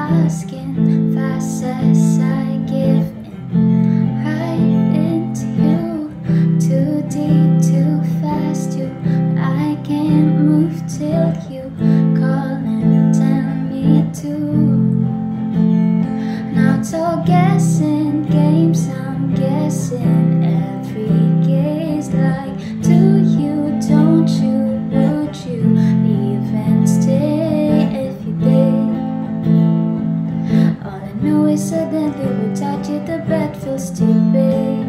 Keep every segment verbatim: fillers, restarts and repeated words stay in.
asking fast as I give in, right into you, too deep, too fast. You, I can't move till you call and tell me to. Now it's all guessing games, I'm guessing every gaze like to you. Don't you, would you even stay if you did? All I know is suddenly without you the bed feels too big.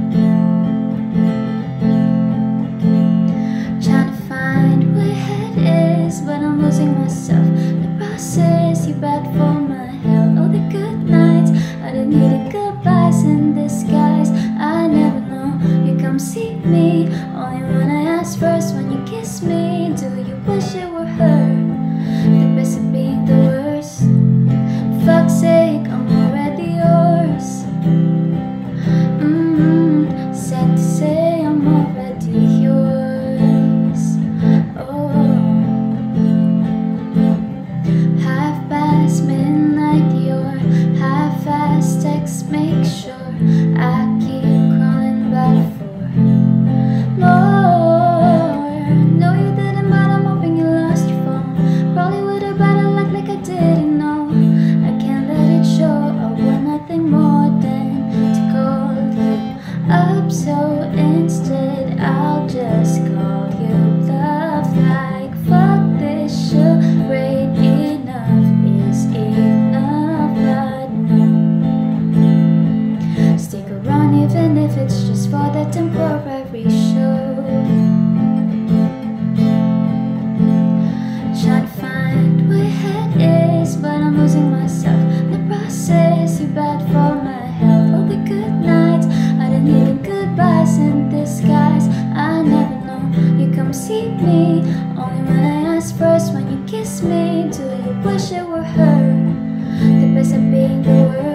Trying to find where your head is, but I'm losing myself. The process, you bad for my health. All the good nights, I don't need the goodbyes in disguise. I never know, you come see me only when I ask first. When you kiss me, do you wish it were her? The best of being the worst. Fuck's sake, I'm already yours. Mm-hmm. Sad to say I'm already yours. Oh, half past midnight, your half-assed text. Make sure I keep crawling back for more. No, you didn't, but I'm hoping you lost your phone. Probably would've better luck like I didn't know. I can't let it show. I want nothing more than to call you up, so instead I'll just call you love. Like fuck this charade, enough is enough. But no, stick around even if it's just for the temporary show. Trying to find where your head is, but I'm losing myself. The process, you bad for my health. All the good nights, I don't need the goodbyes in disguise. I never know, you come see me only when I ask first. When you kiss me, do you wish it were her? The best of being the worst.